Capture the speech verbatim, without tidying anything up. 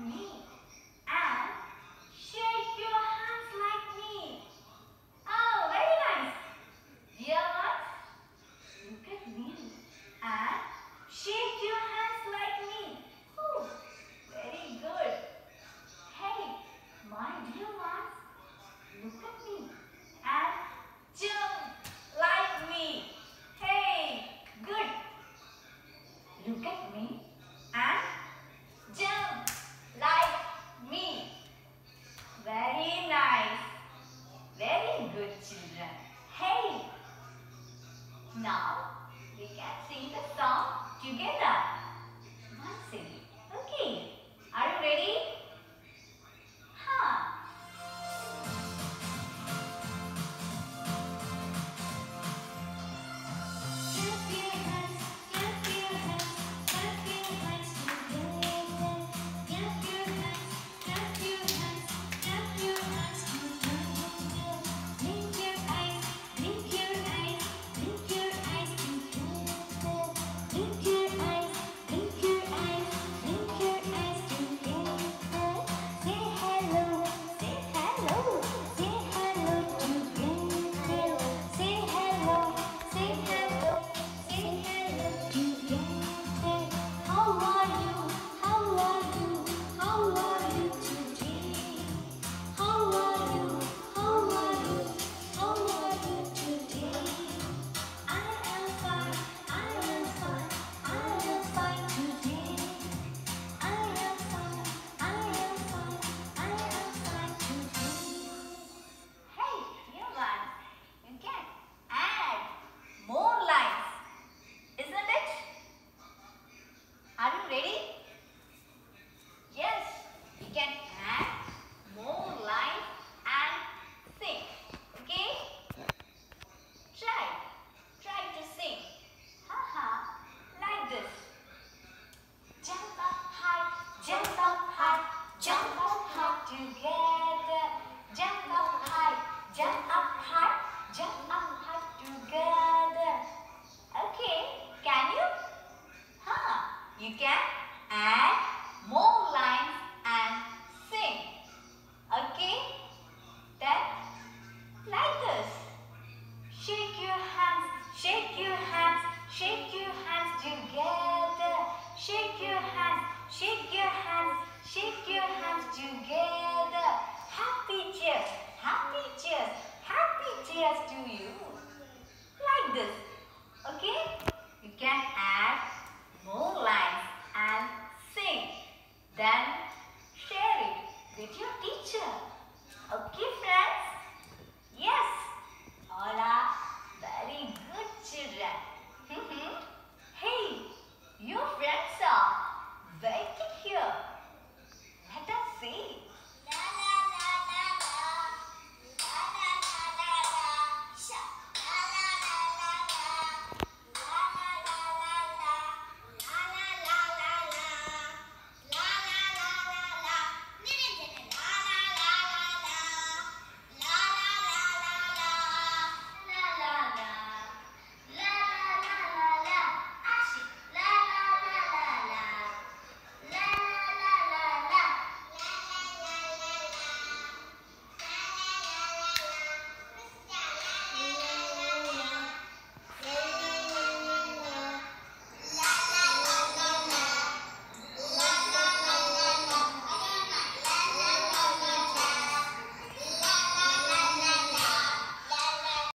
me and shake your hands like me. Oh, very nice. Dear ones, look at me and shake your hands like me. Oh, very good. Hey, my dear ones, look at me and jump like me. Hey, good. Look at me and jump like me. Very nice. Very good, children. Hey, now we can sing the song together. Once again. Okay. Are you ready? Huh. You can add more lines and sing. Okay? Then, like this. Shake your hands, shake your hands, shake your hands together. Shake your hands, shake your hands, shake your hands together. Happy cheers, happy cheers, happy cheers to you. Like this. Okay? You can add more lines and sing. Then share it with your teacher. Okay, friends? Yes, all are very good children. Hey, your friends are waiting here.